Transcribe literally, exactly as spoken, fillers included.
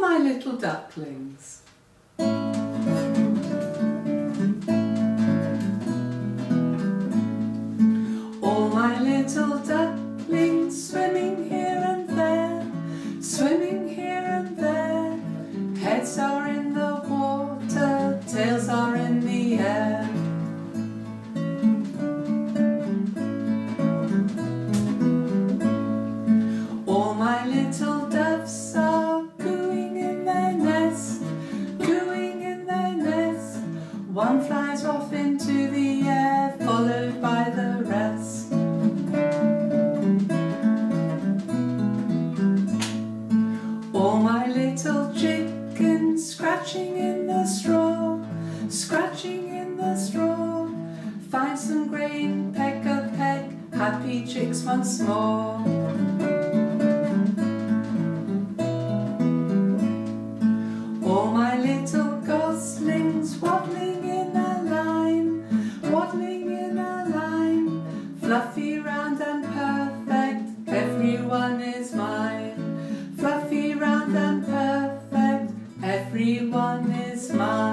my little ducklings. All my little ducklings swimming here and there, swimming here and there. Heads are in the water, tails are in the air. All my little doves are cooing in their nest, cooing in their nest. One flies off into the air, followed by the rest. All my little chickens scratching in the straw, scratching in the straw. Find some grain, peck-a-peck, happy chicks once more. All my little goslings waddling in a line, waddling in a line. Fluffy, round and perfect, everyone is mine. Fluffy, round and perfect, everyone is mine.